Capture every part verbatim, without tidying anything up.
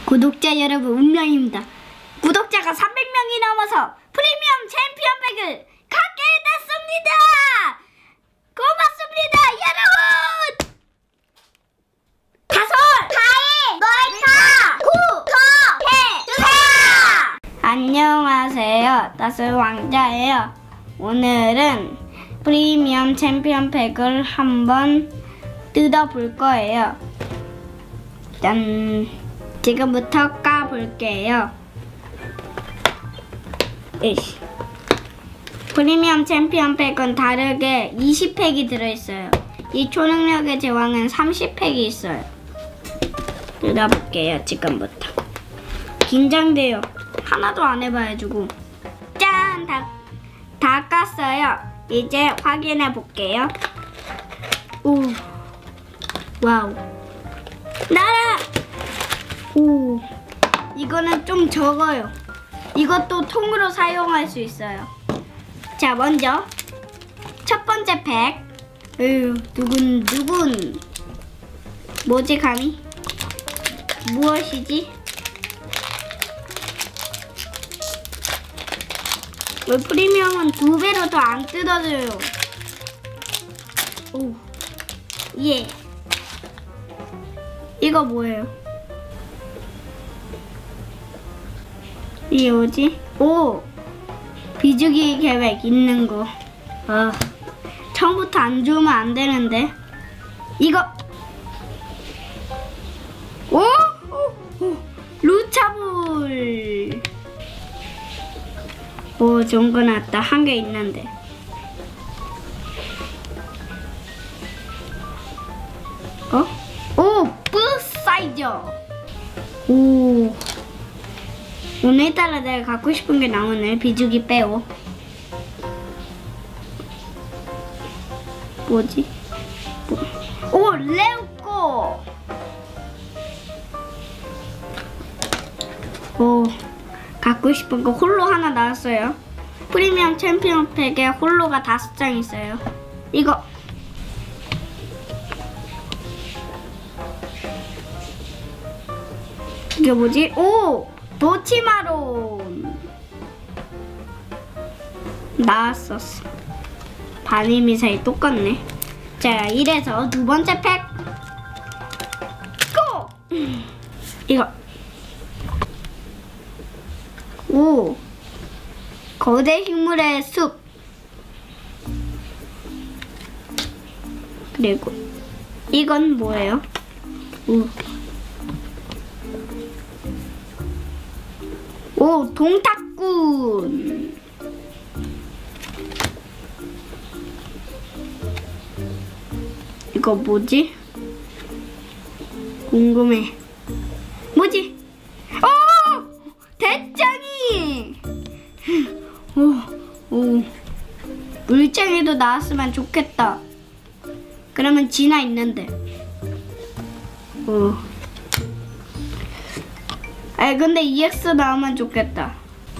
구독자 여러분 운명입니다. 구독자가 삼백 명이 넘어서 프리미엄 챔피언백을 갖게 됐습니다. 고맙습니다 여러분. 다섯, 다일, 멀타, 구, 더, 해주세요. 안녕하세요. 따스 왕자예요. 오늘은 프리미엄 챔피언백을 한번 뜯어볼 거예요. 짠! 지금부터 까볼게요. 에이씨. 프리미엄 챔피언백은 다르게 이십 팩이 들어있어요. 이 초능력의 제왕은 삼십 팩이 있어요. 뜯어볼게요. 지금부터. 긴장돼요. 하나도 안 해봐가지고. 짠! 다, 다 깠어요. 이제 확인해 볼게요. 오, 와우. 나라! 오, 이거는 좀 적어요. 이것도 통으로 사용할 수 있어요. 자, 먼저 첫 번째 팩. 에휴, 누군 누군 뭐지 감히? 무엇이지? 왜 프리미엄은 두 배로 더 안 뜯어져요? 오, 예. 이거 뭐예요? 이게 뭐지? 오! 비주기 계획 있는 거. 어, 처음부터 안 주면 안 되는데. 이거! 오! 오! 오! 루차불! 오, 좋은 거 나왔다. 한 개 있는데. 어? 오! 뿌사이저! 오! 오늘따라 내가 갖고 싶은 게 나오네. 비주기 빼고. 뭐지? 뭐. 오! 레오꼬! 오, 갖고 싶은 거 홀로 하나 나왔어요. 프리미엄 챔피언 팩에 홀로가 다섯 장 있어요. 이거 이게 뭐지? 오! 도치마론 나왔었어. 반일 미사일 똑같네. 자, 이래서 두 번째 팩 고! 이거 오! 거대 식물의 숲. 그리고 이건 뭐예요? 오, 오, 동탁꾼. 이거 뭐지? 궁금해. 뭐지? 오! 대짱이! 오, 오. 물장에도 나왔으면 좋겠다. 그러면 진화 있는데. 오. 아, 근데 이엑스 나오면 좋겠다.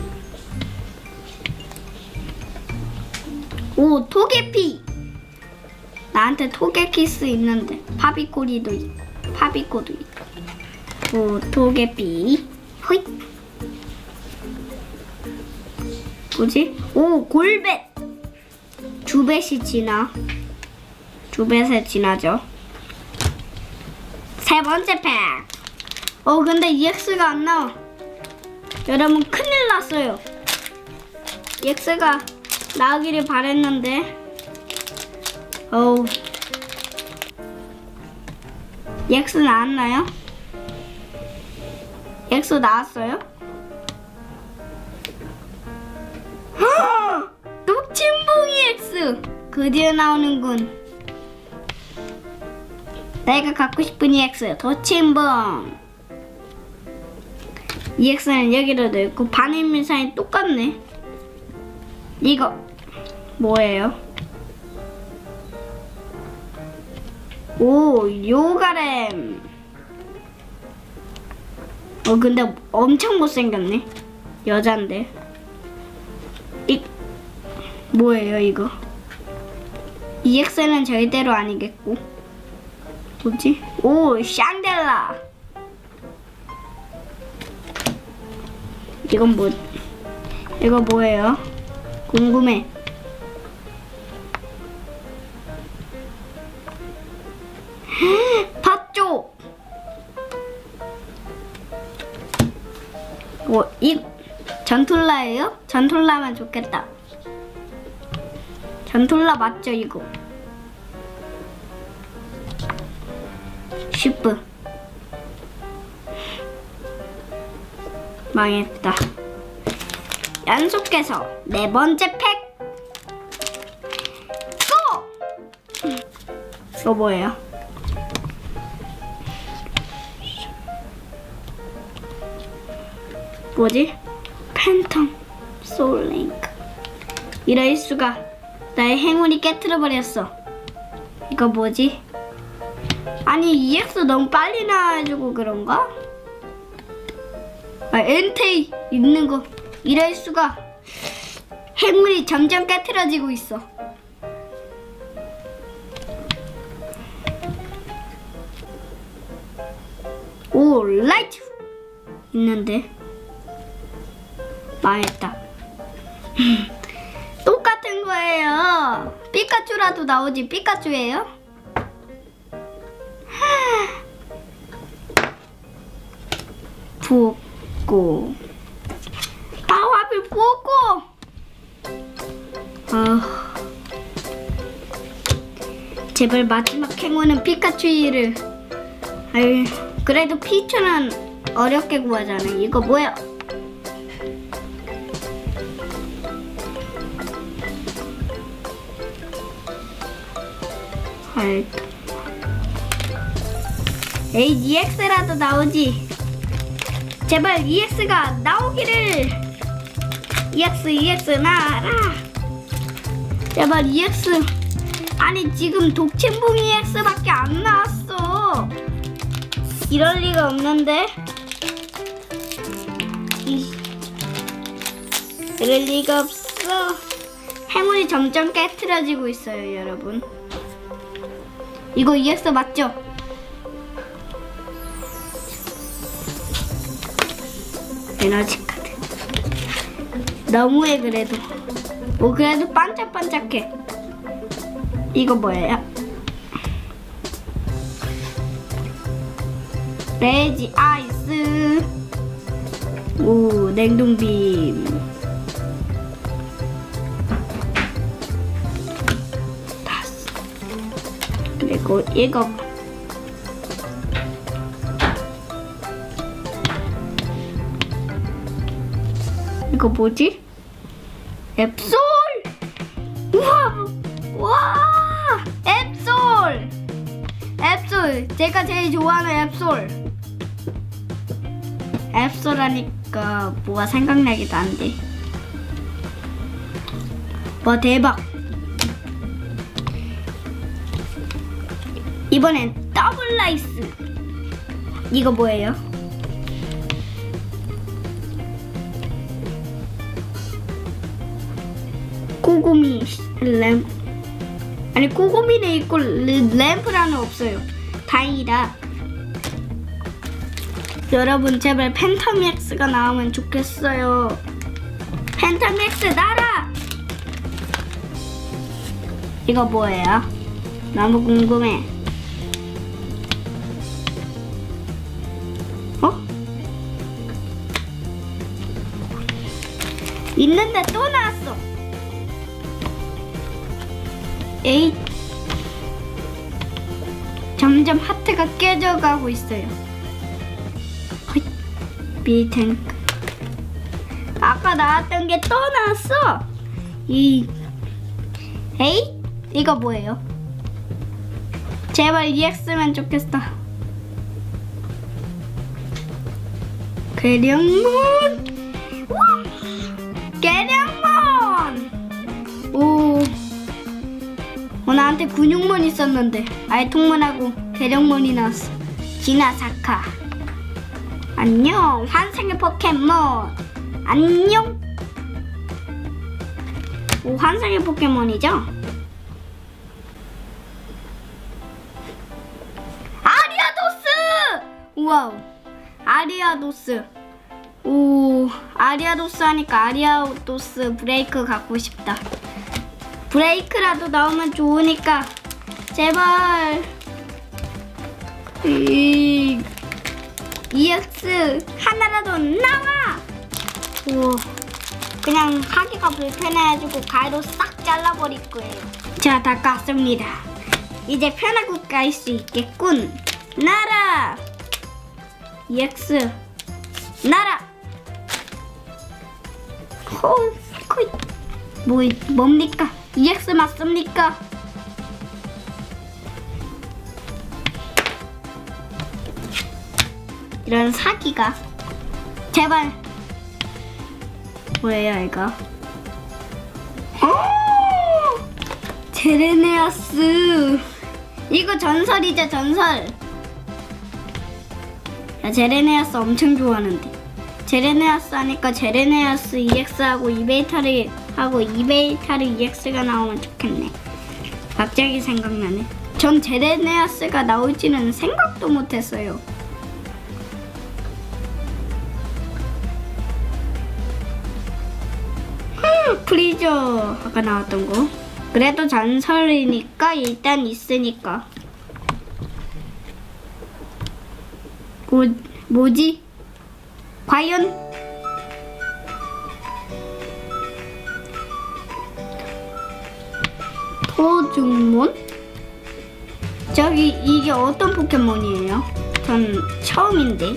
오, 토게피. 나한테 토게키스 있는데. 파비코리도 있고, 파비코도 있고. 오, 토게피. 호잇. 뭐지? 오, 골벳. 주벳이 지나. 주벳에 지나죠. 세 번째 팩. 어, 근데 이엑스가 안 나와. 여러분, 큰일 났어요. 이엑스가 나오기를 바랬는데. 어우. 이엑스 나왔나요? 이엑스 나왔어요? 녹침봉 이엑스! 드디어 나오는군. 내가 갖고 싶은 이엑스, 도침봉. 이엑스는 여기로 넣고 반일 미사일 똑같네. 이거 뭐예요? 오, 요가렘. 어, 근데 엄청 못생겼네. 여잔데. 이 뭐예요 이거? 이엑스는 절대로 아니겠고. 뭐지? 오, 샹델라. 이건 뭐, 이거 뭐예요? 궁금해. 봤죠? 뭐, 이 전툴라예요? 전툴라면 좋겠다. 전툴라 맞죠, 이거? 슈프. 망했다. 연속해서 네 번째 팩. 고! 이거 뭐예요? 뭐지? 팬텀 소울링크. 이럴 수가. 나의 행운이 깨트려 버렸어. 이거 뭐지? 아니 이엑스 너무 빨리 나와가지고 그런가? 아, 엔테이 있는 거. 이럴 수가. 행운이 점점 깨트려지고 있어. 오, 라이트 있는데 망했다. 똑같은 거예요. 피카츄라도 나오지. 피카츄예요? 부었고 파워ap을 부었고 아, 제발 마지막 행운은 피카츄를. 아유, 그래도 피츄는 어렵게 구하잖아. 이거 뭐야? 헐. 에이, 이엑스라도 나오지. 제발 이엑스가 나오기를. 이엑스 이엑스 나와라. 제발 이엑스. 아니 지금 독침붕 이엑스밖에 안 나왔어. 이럴 리가 없는데. 이, 이럴 리가 없어. 행운이 점점 깨트려지고 있어요, 여러분. 이거 이엑스 맞죠? 에너지 카드. 너무해 그래도. 뭐 그래도 반짝반짝해. 이거 뭐예요? 레지 아이스. 오, 냉동빔. 다섯. 그리고 이거 이거 뭐지? 앱솔! 우와! 와! 앱솔! 앱솔! 제가 제일 좋아하는 앱솔! 앱솔 하니까 뭐가 생각나기도 한데. 와, 대박! 이번엔 더블 라이스! 이거 뭐예요? 꼬고미 램프. 아니 꼬고미는 있고 램프라는 없어요. 다행이다. 여러분 제발 펜타맥스가 나오면 좋겠어요. 펜타맥스 나라. 이거 뭐예요? 너무 궁금해. 어? 있는데 또 나왔어. 에이, 점점 하트가 깨져가고 있어요. 허이, 비탱크. 아까 나왔던 게 또 나왔어. 이, 에이, 이거 뭐예요? 제발 이엑스면 좋겠다. 계량몬. 와, 계량몬. 오. 어, 나한테 근육몬 있었는데 알통몬하고 계룡몬이 나왔어. 지나사카. 안녕 환생의 포켓몬. 안녕. 오, 환생의 포켓몬이죠? 아리아도스! 와우, 아리아도스. 오, 아리아도스 하니까 아리아도스 브레이크 갖고 싶다. 브레이크라도 나오면 좋으니까 제발. 이 이엑스 하나라도 나와. 오, 그냥 하기가 불편해가지고 가위로 싹 잘라버릴 거예요. 자, 다 깠습니다. 이제 편하고 깔 수 있겠군. 날아. 이엑스 날아. 호, 코, 뭐 뭡니까? 이엑스 맞습니까? 이런 사기가. 제발. 뭐예요 이거? 오! 제레네아스. 이거 전설이죠, 전설. 야, 제레네아스 엄청 좋아하는데. 제레네아스 하니까 제레네아스 이엑스하고 이베이타르 하고 이베이타르 이엑스가 나오면 좋겠네. 갑자기 생각나네. 전 제레네아스가 나올지는 생각도 못했어요. 음, 프리저 아까 나왔던 거. 그래도 전설이니까 일단 있으니까. 뭐, 뭐지? 과연? 토중몬? 저기 이게 어떤 포켓몬이에요? 전 처음인데.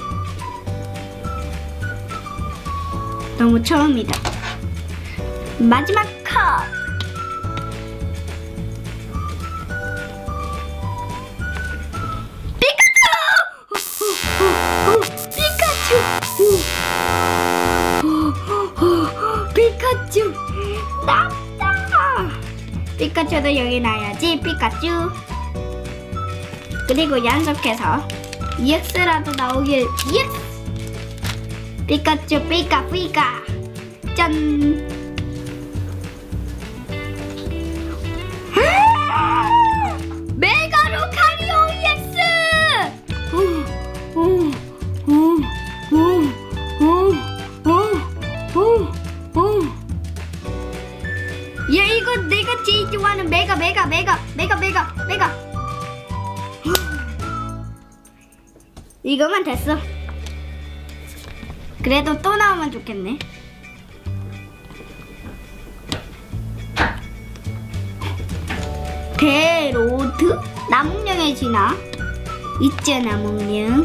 너무 처음이다. 마지막 컷! 피카츄! 나왔다! 피카츄도 여기 놔야지, 피카츄. 그리고 연속해서 이엑스라도 나오길. 이엑스! 피카츄, 피카, 피카! 짠! 메가루카리오 이엑스! 오, 오, 오, 오, 오, 오, 오. 야, 이거 내가 제일 좋아하는 메가 메가 메가 메가 메가 메가. 이거만 됐어. 그래도 또 나오면 좋겠네. 대로드? 나뭇령의 진화. 있죠, 나뭇령.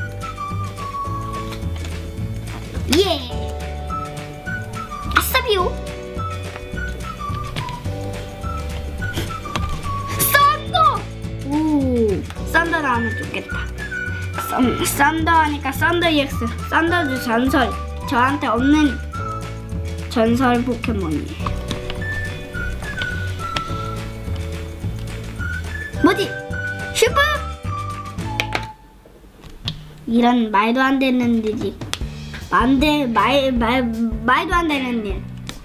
예! 아싸비오! 썬더! 오, 썬더 나오면 좋겠다. 썬, 썬더 하니까 썬더 이엑스. 썬더도 전설. 저한테 없는 전설 포켓몬이에요. 뭐지? 슈퍼! 이런 말도 안 되는 일이. 안돼, 말, 말, 말도 안 되는 일.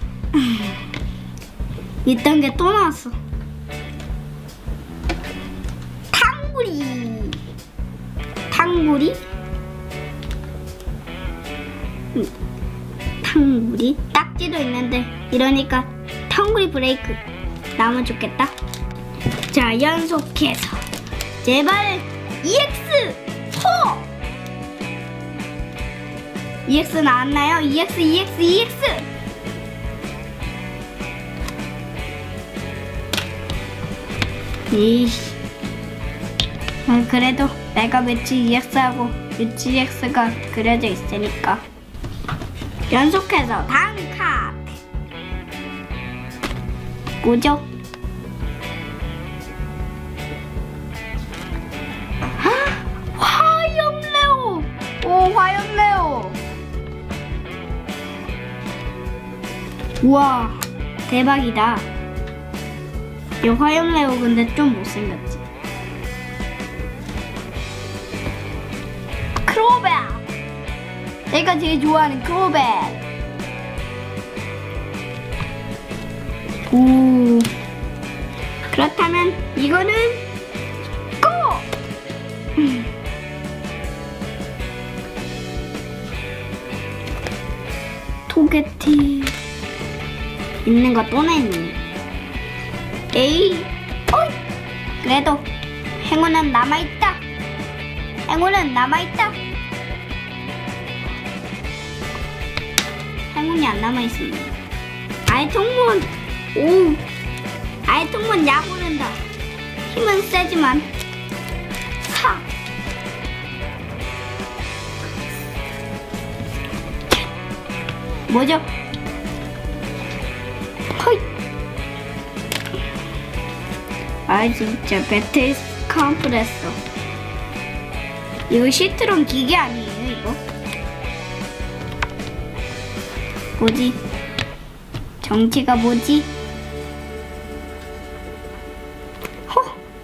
있던 게 또 나왔어. 탕구리. 탕구리? 탕구리? 딱지도 있는데 이러니까 탕구리 브레이크 나오면 좋겠다. 자, 연속해서 제발 이엑스! 호! 이엑스 나왔나요? 이엑스, 이엑스, 이엑스! 이씨. 아, 그래도 내가 매치 이엑스하고 유치 이엑스가 그려져 있으니까. 연속해서 다음 카드. 뭐죠? 화염레오! 오, 화염레오! 우와, 대박이다. 이 화염레오 근데 좀 못생겼지. 크로벳! 내가 제일 좋아하는 크로벳! 오, 그렇다면 이거는 고! 토게티 있는 거 또 냈니? 에이, 어이. 그래도 행운은 남아있다. 행운은 남아있다. 행운이 안 남아있습니다. 아이 통문. 오, 아이 통문 약 오른다. 힘은 세지만 사. 뭐죠? 허이. 아 진짜 배틀 컴프레서. 이거 시트론 기계 아니에요 이거? 뭐지? 정체가 뭐지? 허!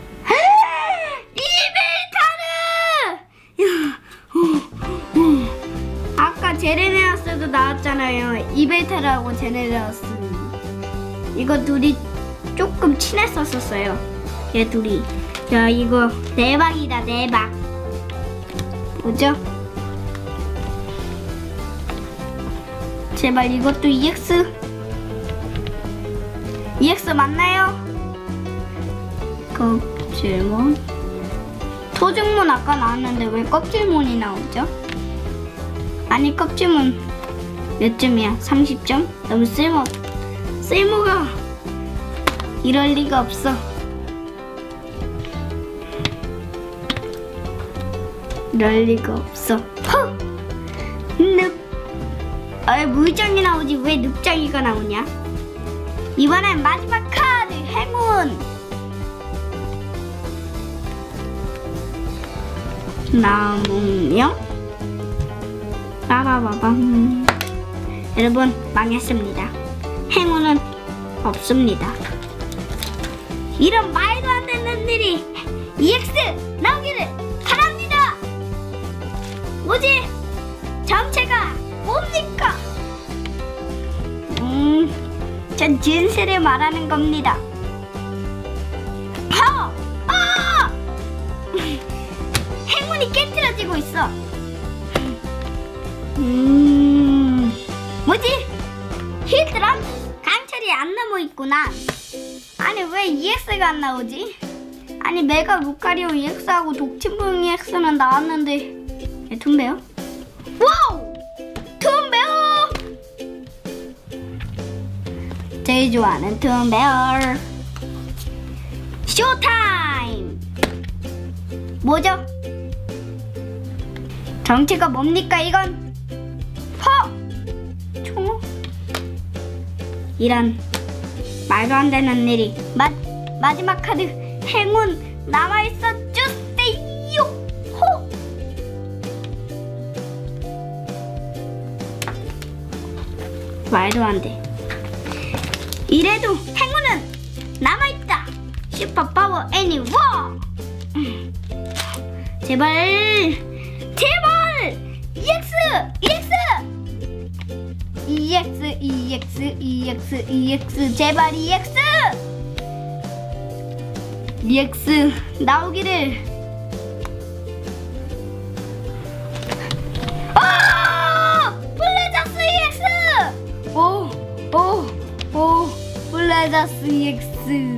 이벨타르! 아까 제네레어스도 나왔잖아요. 이벨타르하고 제네레어스. 이거 둘이 조금 친했었었어요. 얘 둘이. 야 이거 대박이다 대박. 뭐죠? 제발 이것도 이엑스? 이엑스 맞나요? 껍질몬? 토중몬 아까 나왔는데 왜 껍질몬이 나오죠? 아니 껍질몬 몇 점이야? 삼십 점? 너무 쓸모 쓸모가 이럴 리가 없어. 이럴 리가 없어. 허! 늪. 아이 물장이 나오지 왜 늪장이가 나오냐? 이번엔 마지막 카드 행운. 나무명. 빠바바밤. 여러분 망했습니다. 행운은 없습니다. 이런 말도 안 되는 일이 이엑스 나오기를 바랍니다. 뭐지? 정체가 뭡니까? 음, 전 진실을 말하는 겁니다. 파워! 아! 행운이 깨트려지고 있어. 음, 뭐지? 히드란 강철이 안 남아있구나. 아니 왜 이엑스가 안 나오지? 아니 메가 루카리오 이엑스하고 독침붕 이엑스는 나왔는데. 얘 툼베어? 와우! 툼베어! 제일 좋아하는 툼베어. 쇼타임! 뭐죠? 정체가 뭡니까 이건? 허! 총어? 이런 말도 안 되는 일이. 마, 마지막 카드 행운 남아있어 주세요. 호! 말도 안 돼. 이래도 행운은 남아있다. 슈퍼파워 애니워. 제발 제발 이엑스 이엑스 이엑스 이엑스 이엑스 이엑스 제발 이엑스 이엑스 나오기를. 아! 블레자스 이엑스! 오! 오! 오! 블레자스 이엑스!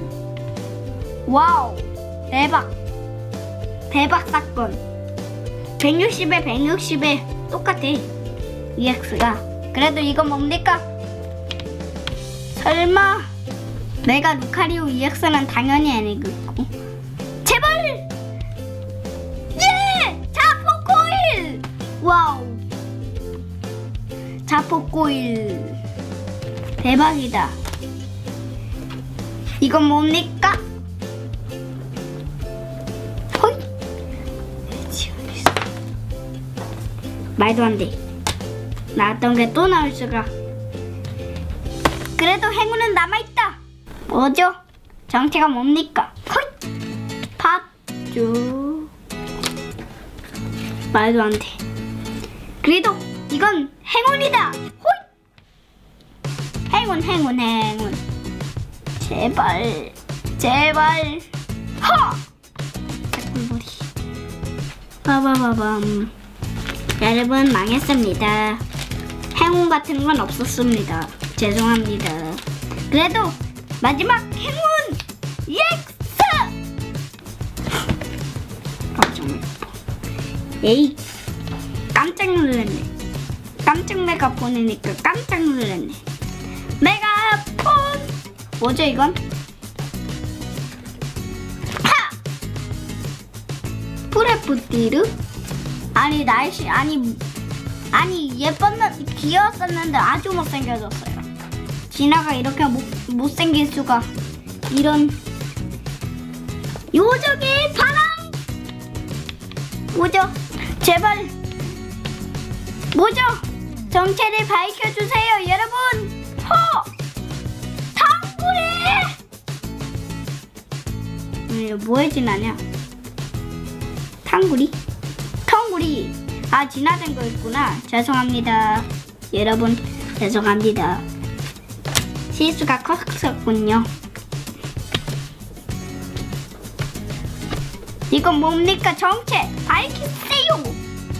와우! 대박! 대박 사건! 백육십에 백육십에 똑같아 이엑스가. 그래도 이거 뭡니까? 설마 메가 루카리오 이엑스는 당연히 아니겠고. 제발! 예! 자포코일! 와우! 자포코일 대박이다. 이건 뭡니까? 호이! 말도 안 돼. 나왔던 게 또 나올 수가. 그래도 행운은 남아있다. 뭐죠? 정체가 뭡니까? 호이! 팥주. 말도 안 돼. 그래도 이건 행운이다. 호이! 행운 행운 행운. 제발 제발. 허! 작물머리. 빠바바밤. 여러분 망했습니다. 행운 같은 건 없었습니다. 죄송합니다. 그래도 마지막 행운 이엑스! 아 정말 에이 깜짝 놀랐네. 깜짝 메가폰이니까 깜짝 놀랐네. 메가폰! 뭐죠 이건? 하! 프레프티르? 아니 날씨 아니 아니 예뻤는 귀여웠었는데 아주 못생겨졌어요. 진아가 이렇게 못, 못생길 수가. 이런 요적의 바람! 뭐죠? 제발 뭐죠? 정체를 밝혀주세요 여러분! 호! 탕구리! 이거 뭐에 지나냐? 탕구리? 탕구리! 아 지나간 거 있구나. 죄송합니다 여러분. 죄송합니다. 실수가 컸었군요. 이건 뭡니까? 정체 밝히세요.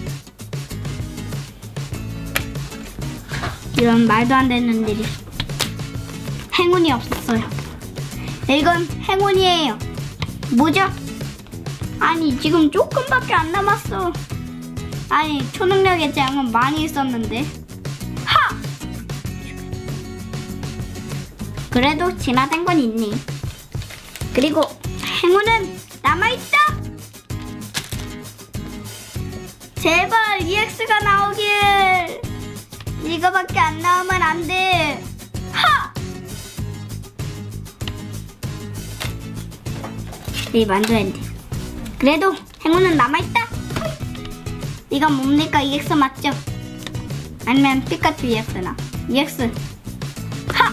이런 말도 안 되는 일이. 행운이 없었어요. 이건 행운이에요. 뭐죠? 아니 지금 조금밖에 안 남았어. 아니 초능력의 제왕은 많이 있었는데. 하! 그래도 지나간 건 있니. 그리고 행운은 남아있다. 제발 이엑스가 나오길. 이거밖에 안 나오면 안 돼. 하! 이 만두핸드. 그래도 행운은 남아있다. 이건 뭡니까? 이엑스 맞죠? 아니면 피카츄 이엑스나. 이엑스. 하!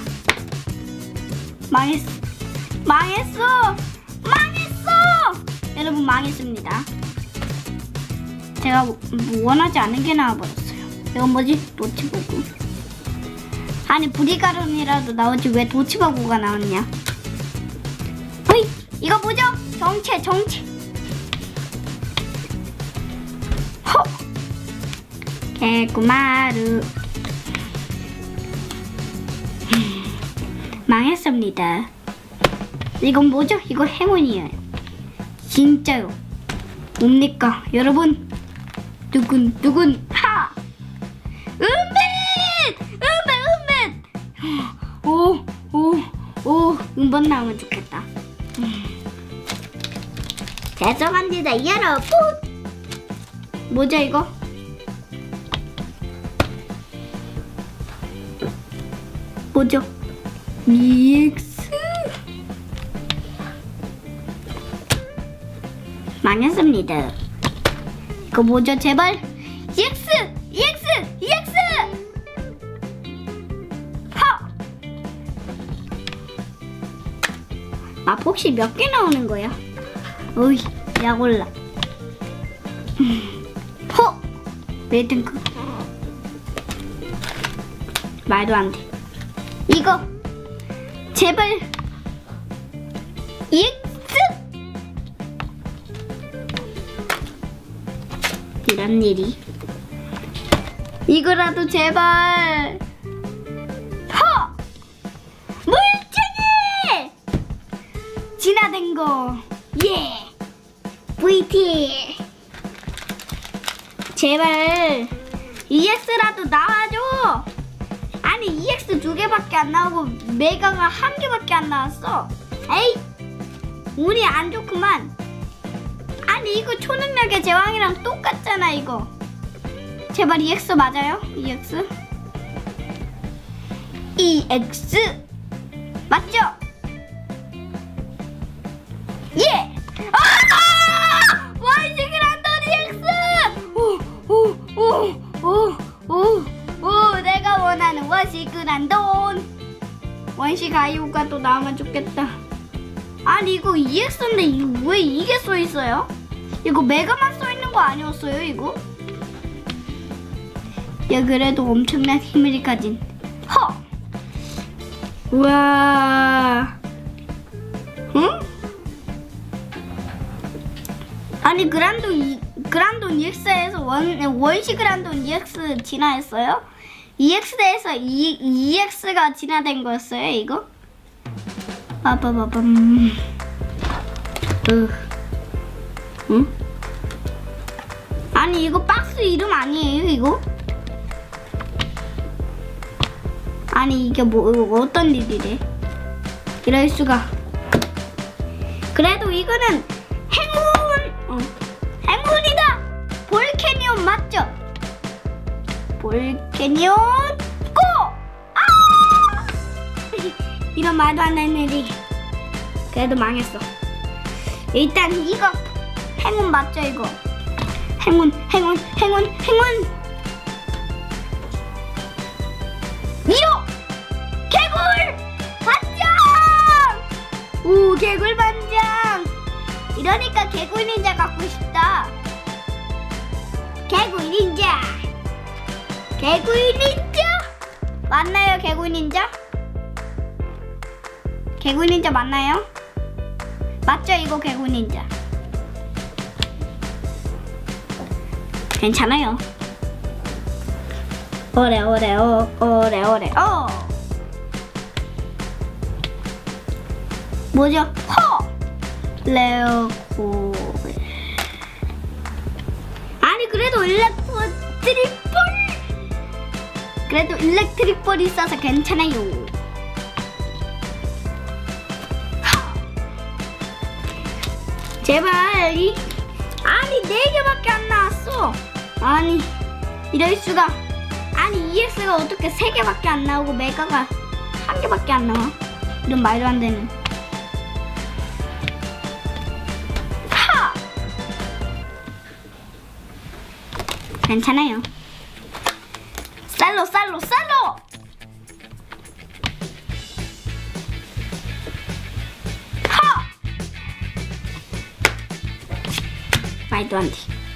망했어. 망했어. 망했어. 여러분 망했습니다. 제가 원하지 않은 게 나와버렸어요. 이건 뭐지? 도치바구. 아니 브리가론이라도 나오지 왜 도치바구가 나왔냐? 어이! 이거 뭐죠? 정체 정체. 허! 개구마루. 망했습니다. 이건 뭐죠? 이거 행운이에요. 진짜요. 뭡니까? 여러분 두근 두근 하! 은빛! 은빛! 은빛! 오! 오! 오! 은번 나오면 좋겠다. 죄송합니다 여러분. 뭐죠 이거? 뭐죠? 이엑스? 망했습니다. 이거 뭐죠? 제발 이엑스! 이엑스! 이엑스! 하! 아 혹시 몇 개 나오는 거야? 어이 약올라. 허! 레드크. 말도 안 돼. 이거 제발 이엑스! 이런 일이. 이거라도 제발. 허! 물쟁이! 지나된 거. 예! 브이티! 제발 이엑스라도 나와줘. 아니 이엑스 두 개밖에 안 나오고 메가가 한 개밖에 안 나왔어. 에이! 운이 안 좋구만. 아니 이거 초능력의 제왕이랑 똑같잖아 이거. 제발 이엑스 맞아요? 이엑스? 이엑스 맞죠? 예! 아! 원시그란돈 이엑스! 오오오오오오 내가 원하는 원시그란돈. 원시 가이오가 또 나오면 좋겠다. 아니 이거 이엑스인데 이거 왜 이게 써있어요? 이거 메가만 써있는 거 아니었어요 이거? 야 그래도 엄청난 힘을 가진. 허! 우와. 응? 아니 그란돈 이, 그란돈 이엑스에서 원, 원시 그란돈 이엑스 진화했어요? 이엑스에서 이엑스가 진화된 거였어요 이거? 빠바바밤. 으. 응? 아니 이거 박스 이름 아니에요 이거? 아니 이게 뭐 이거 어떤 일이래? 이럴 수가. 그래도 이거는 행운. 어. 행운이다. 볼캐니온 맞죠? 볼캐니온 고! 아! 이런 말도 안 되는 일이. 그래도 망했어. 일단 이거 행운 맞죠 이거? 행운 행운 행운 행운. 이거 개굴 반장! 오 개굴 반장! 이러니까 개굴 닌자 갖고 싶다. 개굴 닌자! 개굴 닌자! 맞나요 개굴 닌자? 개굴 닌자 맞나요? 맞죠 이거 개굴 닌자? 괜찮아요. 오래 오래 오 오래 오래 오. 뭐죠? 허 레오코. 아니 그래도 일렉트리폴. 그래도 일렉트리폴이 있어서 괜찮아요. 하. 제발 이 아니 네 개밖에 안 나왔어. 아니 이럴 수가. 아니 이엑스가 어떻게 세 개밖에 안 나오고 메가가 한 개밖에 안 나와. 이런 말도 안 되는. 하! 괜찮아요. 쌀로 쌀로 쌀로! 하! 말도 안 돼.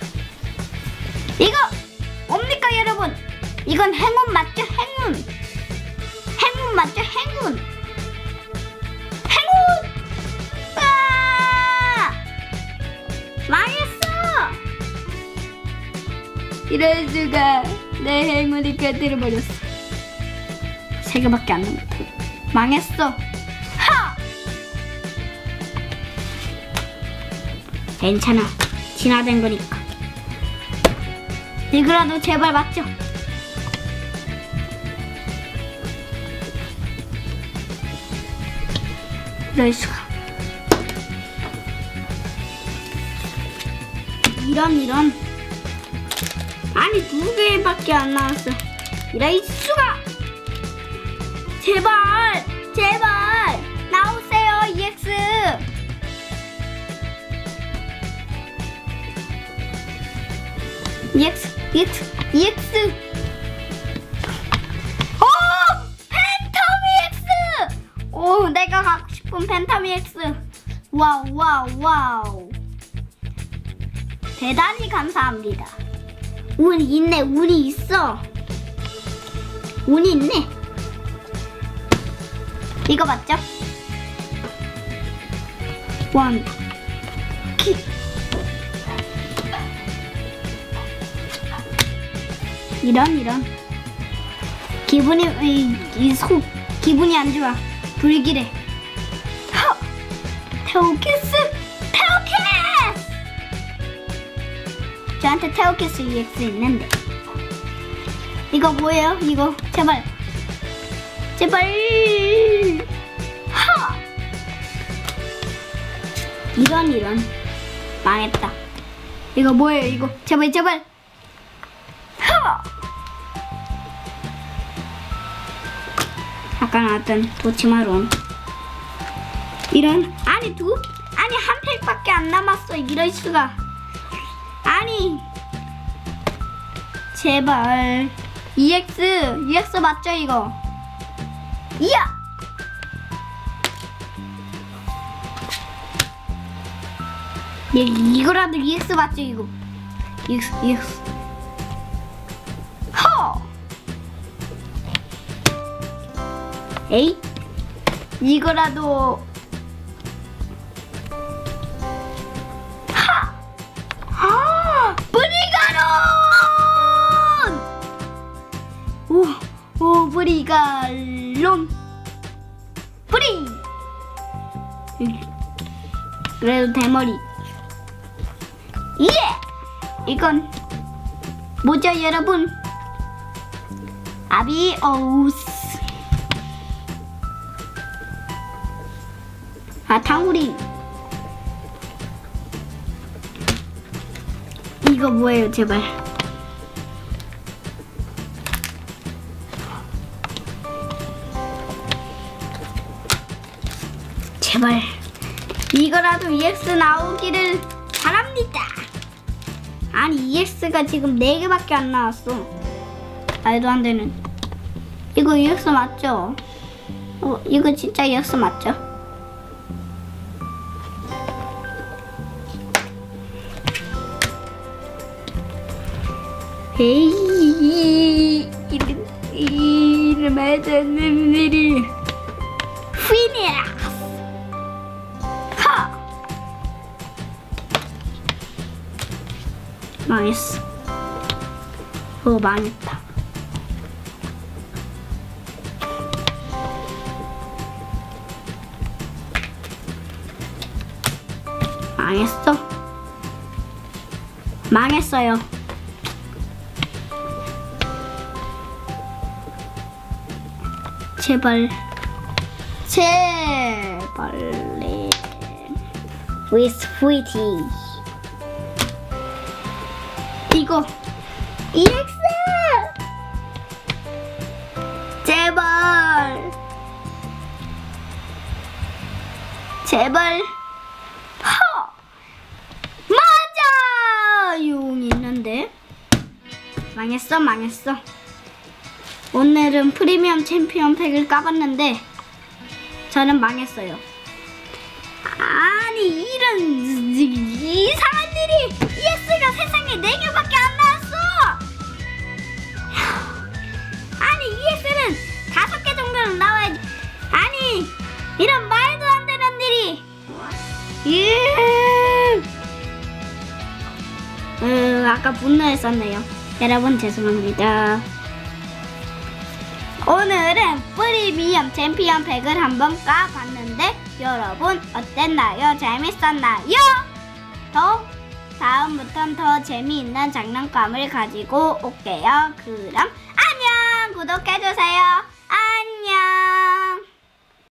이거 뭡니까 여러분? 이건 행운 맞죠? 행운! 행운 맞죠? 행운! 행운! 아! 망했어! 이럴 수가. 내 행운이 깨뜨려버렸어. 세 개밖에 안 남았다. 망했어. 하! 괜찮아. 진화된 거니까. 이거라도 제발 맞죠? 이럴 수가. 이런 이런. 아니 두 개밖에 안 나왔어. 이럴 수가. 제발 제발 나오세요 이엑스. 이엑스 이엑스 이엑스. 오 팬텀 이엑스. 오 내가 갖고 싶은 팬텀 이엑스. 와우 와우 와우. 대단히 감사합니다. 운이 있네. 운이 있어. 운이 있네. 이거 맞죠? 원 키. 이런 이런. 기분이 이, 이 속 기분이 안 좋아. 불길해. 허! 테오키스 테오키스. 저한테 테오키스 이엑스 있는데. 이거 뭐예요? 이거 제발 제발. 하! 이런 이런. 망했다. 이거 뭐예요? 이거 제발 제발. 하! 아까 나왔던 도치마론. 이런. 아니 두 아니 한 팩밖에 안 남았어. 이럴 수가. 아니 제발. 이엑스 이엑스 맞죠 이거? 이야. 예, 이거라도 이엑스 맞죠 이거? 이엑스 이엑스. 허. 에이 이거라도. 하. 아 브리가론. 오 브리갈론 브리. 그래도 대머리. 예! 이건 뭐죠 여러분? 아비오스. 아 탕후리. 이거 뭐예요 제발. 제발 이거라도 이엑스 나오기를 바랍니다. 아니 이엑스가 지금 네 개밖에 안 나왔어. 말도 안 되는. 이거 이엑스 맞죠? 어 이거 진짜 이엑스 맞죠? 에이 이름 이름 맞았는 일이 피니스. 하 망했어. 어 망했다. 망했어. 망했어요. 제발 제발 with sweetie. 이거 이엑스 제발 제발. 허 맞아. 용이 있는데 망했어 망했어. 오늘은 프리미엄 챔피언 팩을 까봤는데 저는 망했어요. 아니 이런 이상한 일이. 이엑스가 세상에 네 개밖에 안 나왔어. 아니 이엑스는 다섯 개 정도는 나와야지. 아니 이런 말도 안 되는 일이. 예. 음, 아까 분노했었네요. 여러분 죄송합니다. 오늘은 프리미엄 챔피언 팩을 한번 까봤는데 여러분 어땠나요? 재밌었나요? 더 다음부턴 더 재미있는 장난감을 가지고 올게요. 그럼 안녕. 구독해주세요.